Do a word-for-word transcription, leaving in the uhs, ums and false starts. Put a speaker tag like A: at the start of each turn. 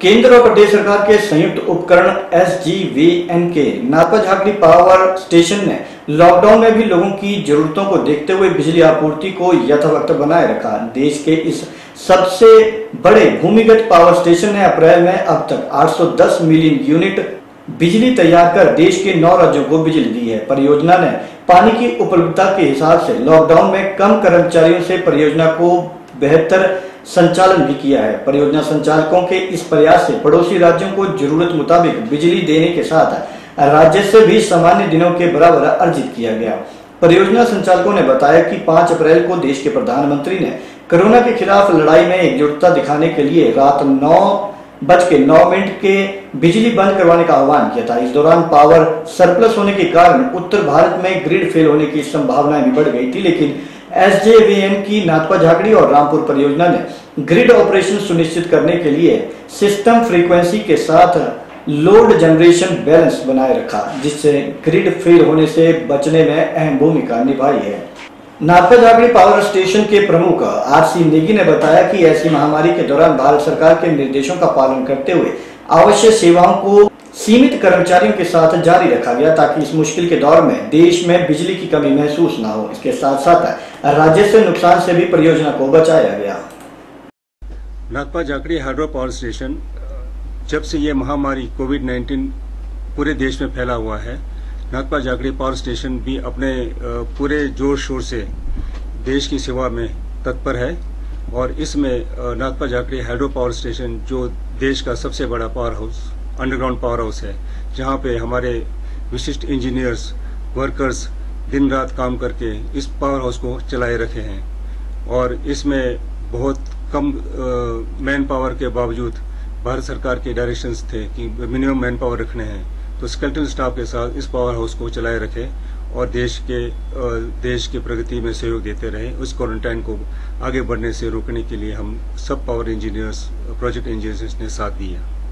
A: केंद्र और प्रदेश सरकार के संयुक्त उपकरण एस जी वी एन के नाथपा झाकड़ी पावर स्टेशन ने लॉकडाउन में भी लोगों की जरूरतों को देखते हुए बिजली आपूर्ति को यथावत बनाए रखा। देश के इस सबसे बड़े भूमिगत पावर स्टेशन ने अप्रैल में अब तक आठ सौ दस मिलियन यूनिट बिजली तैयार कर देश के नौ राज्यों को बिजली दी है। परियोजना ने पानी की उपलब्धता के हिसाब से लॉकडाउन में कम कर्मचारियों से परियोजना को बेहतर संचालन भी किया है। परियोजना संचालकों के इस प्रयास से पड़ोसी राज्यों को जरूरत मुताबिक बिजली देने के साथ राज्य से भी सामान्य दिनों के बराबर अर्जित किया गया। परियोजना संचालकों ने बताया कि पाँच अप्रैल को देश के प्रधानमंत्री ने कोरोना के खिलाफ लड़ाई में एकजुटता दिखाने के लिए रात नौ बज के नौ मिनट के बिजली बंद करवाने का आह्वान किया था। इस दौरान पावर सरप्लस होने के कारण उत्तर भारत में ग्रिड फेल होने की संभावनाएं भी बढ़ गई थी, लेकिन एस जे वी एन की नाथपा झाकड़ी और रामपुर परियोजना ने ग्रिड ऑपरेशन सुनिश्चित करने के लिए सिस्टम फ्रीक्वेंसी के साथ लोड जनरेशन बैलेंस बनाए रखा, जिससे ग्रिड फेल होने से बचने में अहम भूमिका निभाई है। नाथपा झाकड़ी पावर स्टेशन के प्रमुख आर सी नेगी ने बताया कि ऐसी महामारी के दौरान भारत सरकार के निर्देशों का पालन करते हुए आवश्यक सेवाओं को सीमित कर्मचारियों के साथ जारी रखा गया, ताकि इस मुश्किल के दौर में देश में बिजली की कमी महसूस न हो। इसके साथ साथ राज्य से नुकसान से भी परियोजना को बचाया गया।
B: Nathpa Jhakri hydro power station जब से ये महामारी कोविड नाइन्टीन पूरे देश में फैला हुआ है, नाथपा झाकड़ी पावर स्टेशन भी अपने पूरे जोर शोर से देश की सेवा में तत्पर है। और इसमें Nathpa Jhakri hydro power station जो देश का सबसे बड़ा power house underground power house है, जहां पे हमारे विशिष्ट इंजीनियर्स वर्कर्स दिन रात काम करके इस पावर हाउस को चलाए रखे हैं। और इसमें बहुत कम मैन पावर के बावजूद भारत सरकार के डायरेक्शंस थे कि मिनिमम मैन पावर रखने हैं, तो स्केलेटल स्टाफ के साथ इस पावर हाउस को चलाए रखे और देश के देश की प्रगति में सहयोग देते रहे। उस क्वारंटाइन को आगे बढ़ने से रोकने के लिए हम सब पावर इंजीनियर्स प्रोजेक्ट इंजीनियर्स ने साथ दिया।